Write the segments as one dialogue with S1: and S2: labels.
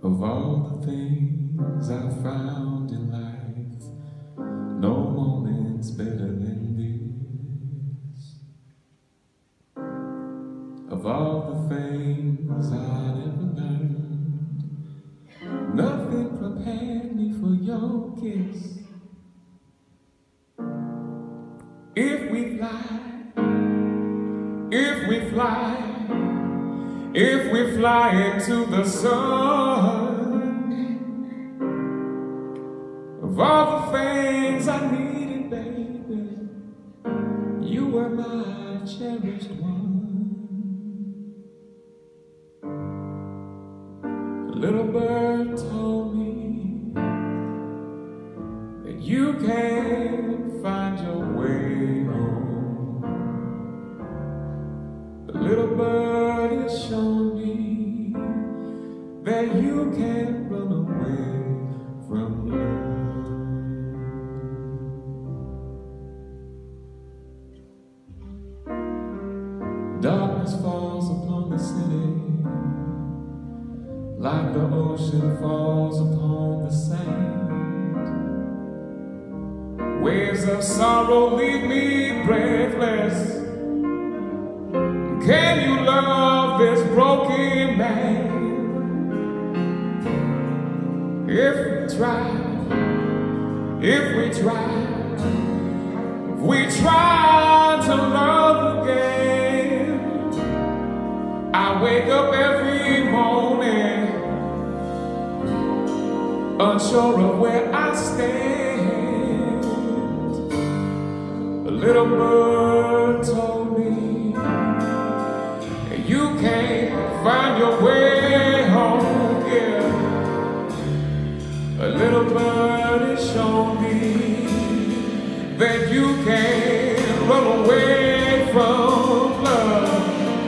S1: Of all the things I found in life, no moment's better than this. Of all the things I'd ever learned, nothing prepared me for your kiss. If we fly, if we fly, if we fly into the sun, of all the things I needed, baby, you were my cherished one. A little bird told me that you can't find your way home. The little bird has shown me that you can't run away from love. Darkness falls upon the city, like the ocean falls upon the sand. Waves of sorrow leave me breathless. Can you love this broken man? If we try, if we try, if we try to love again, I wake up every morning unsure of where I stand. A little bird told me you can't find your way home, yeah. A little bird has shown me that you can't run away from love.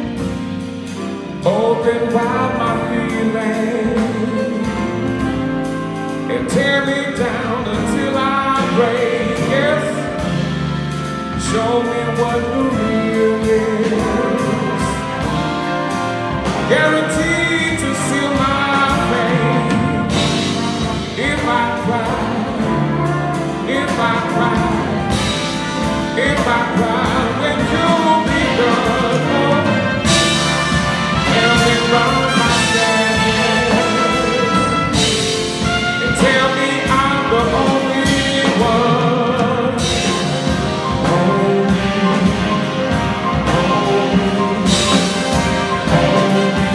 S1: Open wide my feelings and tear me down until I break, yes. Show me what the real is, guaranteed to seal my fate. If I cry, if I cry, if I cry, when you'll be done, Lord, tell me from my sadness, and tell me I'm the only one. Hold me, hold me, hold me.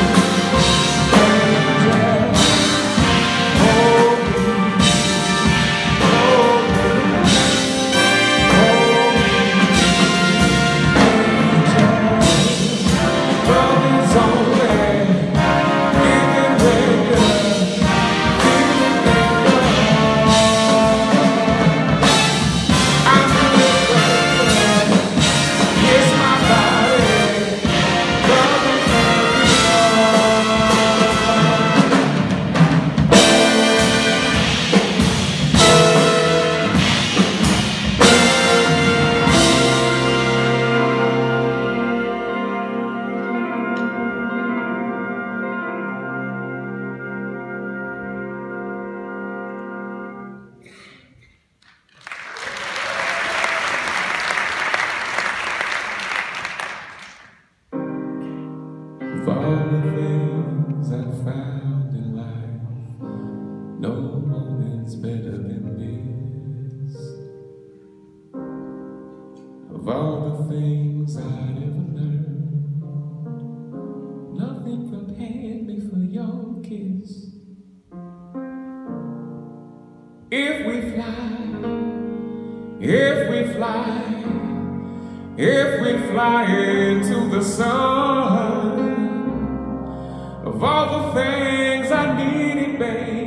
S1: Of all the things I've found in life, no moment's better than this. Of all the things I'd ever learned, nothing prepared me for your kiss. If we fly, if we fly, if we fly into the sun, of all the things I needed, babe,